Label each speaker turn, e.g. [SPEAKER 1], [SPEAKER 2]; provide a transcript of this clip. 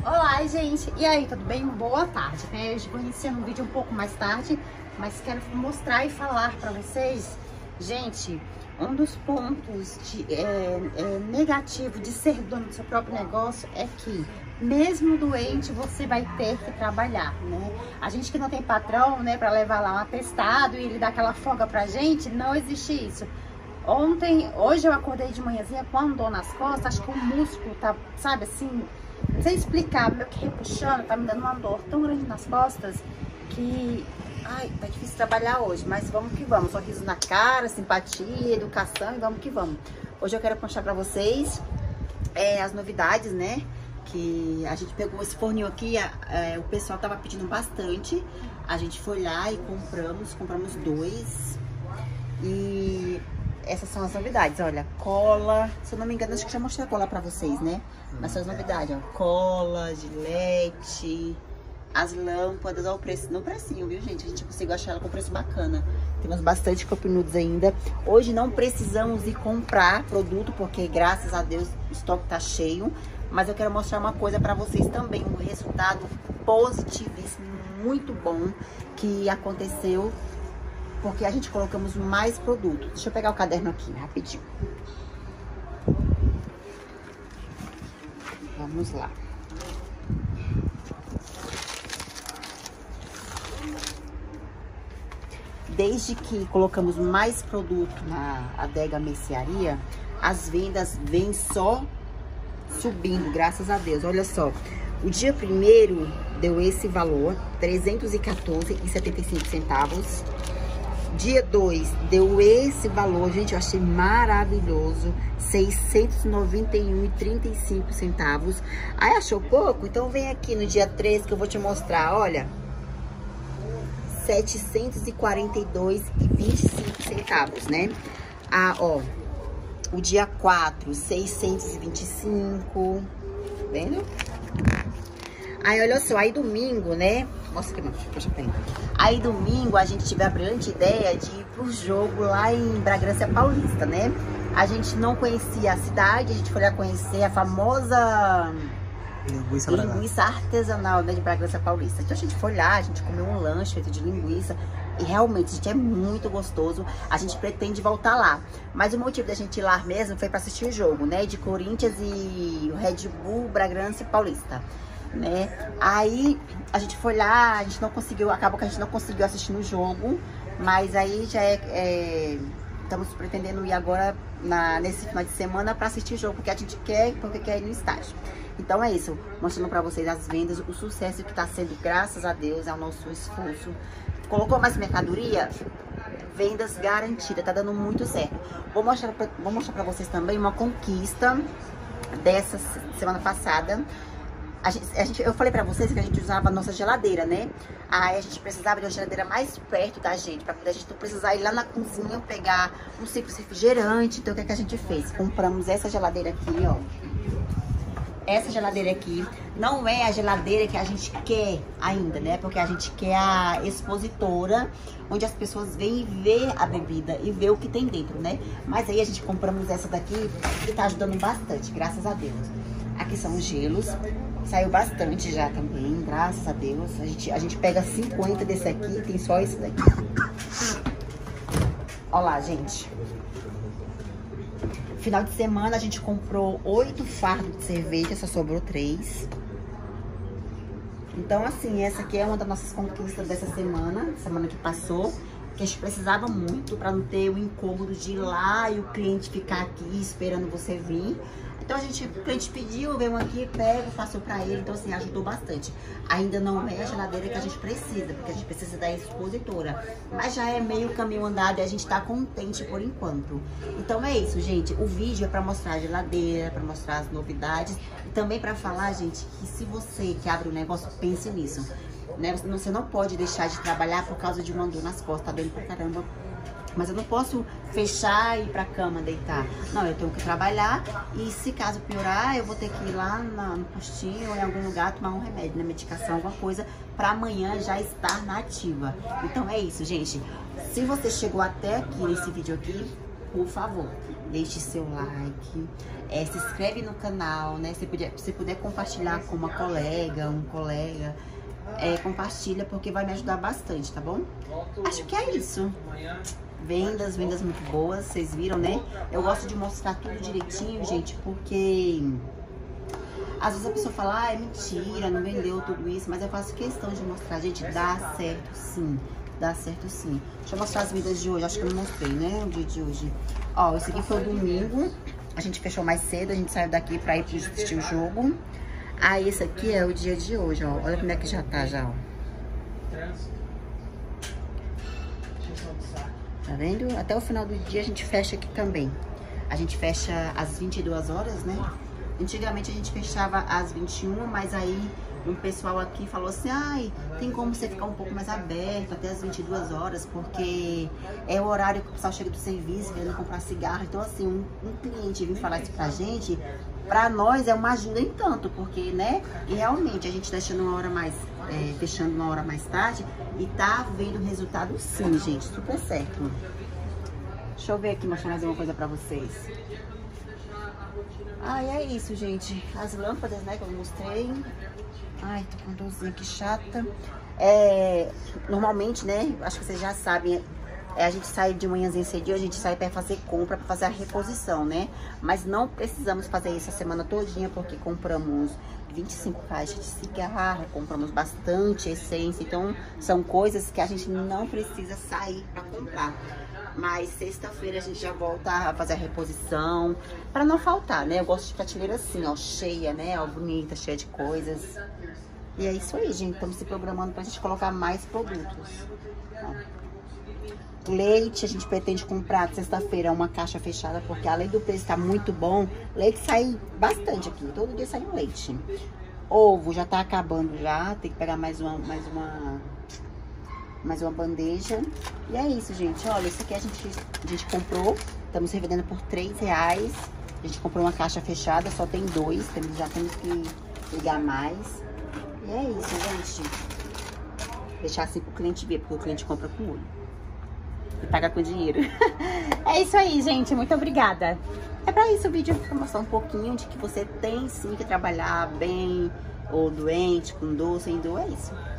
[SPEAKER 1] Olá, gente! E aí, tudo bem? Boa tarde, né? Hoje vou iniciando um vídeo um pouco mais tarde, mas quero mostrar e falar pra vocês, gente, um dos pontos negativo de ser dono do seu próprio negócio é que, mesmo doente, você vai ter que trabalhar, né? A gente que não tem patrão, né, pra levar lá um atestado e ele dar aquela folga pra gente, não existe isso. Hoje eu acordei de manhãzinha com uma dor nas costas, acho que o músculo tá, sabe, assim, não sei explicar, meio que repuxando, tá me dando uma dor tão grande nas costas que, ai, tá difícil trabalhar hoje, mas vamos que vamos, sorriso na cara, simpatia, educação e vamos que vamos. Hoje eu quero mostrar pra vocês as novidades, né, que a gente pegou esse forninho aqui, o pessoal tava pedindo bastante, a gente foi lá e compramos dois e... essas são as novidades, olha, cola, se eu não me engano, acho que já mostrei a cola pra vocês, né? Mas são as novidades, ó, cola, gilete, as lâmpadas, ó, o preço, no precinho, viu, gente? A gente conseguiu achar ela com preço bacana. Temos bastante cup noodles ainda. Hoje não precisamos ir comprar produto, porque graças a Deus o estoque tá cheio. Mas eu quero mostrar uma coisa pra vocês também, um resultado positivíssimo, muito bom, que aconteceu. Porque a gente colocamos mais produto. Deixa eu pegar o caderno aqui, rapidinho. Vamos lá. Desde que colocamos mais produto na Adega Mercearia, as vendas vêm só subindo, graças a Deus. Olha só, o dia 1º deu esse valor, R$ 314,75. Dia 2 deu esse valor, gente, eu achei maravilhoso, R$ 691,35. Aí achou pouco? Então vem aqui no dia 3 que eu vou te mostrar, olha, R$ 742,25, né? Ah, ó, o dia 4, 625, vendo? Aí, olha só, aí domingo, né? Mostra aqui, deixa eu pegar. Aí domingo a gente tive a brilhante ideia de ir pro jogo lá em Bragança Paulista, né? A gente não conhecia a cidade, a gente foi lá conhecer a famosa linguiça artesanal, né, de Bragança Paulista. Então a gente foi lá, a gente comeu um lanche feito de linguiça e realmente, gente, é muito gostoso. A gente pretende voltar lá. Mas o motivo da gente ir lá mesmo foi para assistir o jogo, né, de Corinthians e o Red Bull Bragança Paulista, né? Aí a gente foi lá, a gente não conseguiu, acabou que a gente não conseguiu assistir no jogo, mas aí já estamos pretendendo ir agora nesse final de semana para assistir o jogo, porque a gente quer ir no estádio. Então é isso, mostrando para vocês as vendas, o sucesso que está sendo, graças a Deus, ao nosso esforço. Colocou mais mercadoria, vendas garantidas, tá dando muito certo. Vou mostrar para vocês também uma conquista dessa semana passada. Eu falei pra vocês que a gente usava a nossa geladeira, né? Aí a gente precisava de uma geladeira mais perto da gente, pra poder a gente não precisar ir lá na cozinha pegar um simples refrigerante. Então o que é que a gente fez? Compramos essa geladeira aqui, ó. Essa geladeira aqui não é a geladeira que a gente quer ainda, né? Porque a gente quer a expositora, onde as pessoas vêm e vê a bebida e vê o que tem dentro, né? Mas aí a gente compramos essa daqui que tá ajudando bastante, graças a Deus. Aqui são os gelos. Saiu bastante já também, graças a Deus. A gente pega 50 desse aqui, tem só esse daqui. Olha lá, gente. Final de semana a gente comprou 8 fardos de cerveja, só sobrou 3. Então, assim, essa aqui é uma das nossas conquistas dessa semana que passou. Que a gente precisava muito para não ter o incômodo de ir lá e o cliente ficar aqui esperando você vir. Então o cliente pediu, veio aqui, pega, passou pra ele, então assim, ajudou bastante. Ainda não é a geladeira que a gente precisa, porque a gente precisa da expositora. Mas já é meio caminho andado e a gente tá contente por enquanto. Então é isso, gente. O vídeo é pra mostrar a geladeira, pra mostrar as novidades. E também pra falar, gente, que se você que abre um negócio, pense nisso. Né? Você não pode deixar de trabalhar por causa de uma dor nas costas, tá doendo pra caramba. Mas eu não posso fechar e ir pra cama deitar. Não, eu tenho que trabalhar e se caso piorar, eu vou ter que ir lá no postinho ou em algum lugar tomar um remédio, né, medicação, alguma coisa, pra amanhã já estar na ativa. Então é isso, gente. Se você chegou até aqui nesse vídeo aqui, por favor, deixe seu like, se inscreve no canal, né? Se puder compartilhar com uma colega, um colega, compartilha, porque vai me ajudar bastante, tá bom? Acho que é isso. Vendas muito boas, vocês viram, né? Eu gosto de mostrar tudo direitinho, gente, porque às vezes a pessoa fala, é mentira, não vendeu tudo isso, mas eu faço questão de mostrar, gente, dá certo sim. Dá certo sim. Deixa eu mostrar as vendas de hoje, acho que eu não mostrei, né? O dia de hoje. Ó, esse aqui foi o domingo, a gente fechou mais cedo, a gente saiu daqui pra ir assistir o jogo. Aí esse aqui é o dia de hoje, ó. Olha como é que já tá, já, ó. Tá vendo? Até o final do dia a gente fecha aqui também. A gente fecha às 22 horas, né? Antigamente a gente fechava às 21, mas aí um pessoal aqui falou assim, ai, tem como você ficar um pouco mais aberto até as 22 horas, porque é o horário que o pessoal chega do serviço, querendo comprar cigarro. Então assim, um cliente vir falar isso pra gente, pra nós é uma ajuda em tanto, porque, né, e realmente a gente tá deixando uma hora mais, fechando uma hora mais tarde e tá vendo resultado sim, gente, super certo. Deixa eu ver aqui, mostrar mais uma coisa pra vocês. Ai, é isso, gente. As lâmpadas, né, que eu mostrei. Ai, tô com dorzinha aqui chata. Normalmente, né, acho que vocês já sabem, a gente sai de manhãzinha cedinho, a gente sai pra fazer compra, pra fazer a reposição, né? Mas não precisamos fazer isso a semana todinha, porque compramos 25 caixas de cigarro, compramos bastante essência. Então, são coisas que a gente não precisa sair pra comprar. Mas sexta-feira a gente já volta a fazer a reposição, pra não faltar, né? Eu gosto de prateleira assim, ó, cheia, né? Ó, bonita, cheia de coisas. E é isso aí, gente. Estamos se programando pra gente colocar mais produtos. Ó. Leite, a gente pretende comprar sexta-feira uma caixa fechada, porque além do preço estar muito bom, leite sai bastante aqui. Todo dia sai um leite. Ovo já tá acabando já, tem que pegar mais uma bandeja. E é isso, gente. Olha, isso aqui a gente comprou. Estamos revendendo por R$3. A gente comprou uma caixa fechada, só tem 2. Já temos que ligar mais. E é isso, gente. Deixar assim pro cliente ver, porque o cliente compra com olho. E paga com dinheiro. É isso aí, gente. Muito obrigada. É pra isso o vídeo, pra mostrar um pouquinho de que você tem sim que trabalhar bem, ou doente, com dor, sem dor. É isso.